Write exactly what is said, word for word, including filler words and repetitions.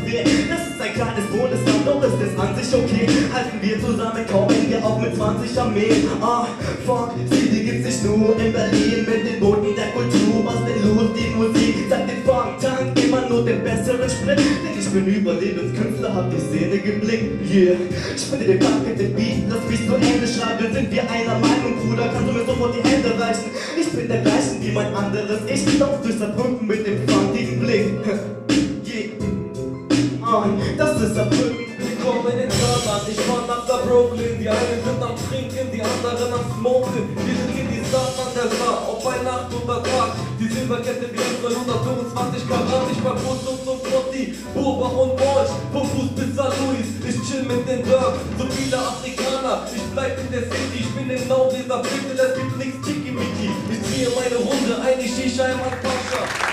weh. Das ist ein kleines Bundesland, doch ist es an sich okay. Halten wir zusammen, kommen wir auch mit zwanzig Armeen. Ah, fuck, sie, die gibt's nicht nur in Berlin mit den Boten der Kultur. Was denn los, die Musik? Seit dem Funk-Tank immer nur den besseren Sprit. Denn ich bin Überlebenskünstler, hab die Szene geblickt. Yeah, spiele den Tag mit dem Beat, lass mich zu Ende schreiben. Sind wir einer Meinung, Bruder, kannst du mir sofort die Hände reichen? Ich bin der gleichen wie mein anderes Ich, lauf durch Saarbrücken mit dem funkigen Blick. Yeah, oh, das ist Saarbrücken. Willkommen in Deutschland, ich fahr nach der Brooklyn. Die einen sind am Trinken, die anderen am Smoken. Wir sind hier die Stars an der Bar, ob bei Nacht oder Tag. Die Silberkette glänzt neunhundertfünfundzwanzig Karat. Ich war kurz und zum Frotti, Burbach und Borch, vom Fuß bis Sankt Louis. Ich chill mit den Dirk, so viele Afrikaner. Ich bleib in der City, ich bin genau dieser Viertel. Es gibt nix Tiki-Miki. Ich ziehe meine Runde, eine Shisha im Pascha.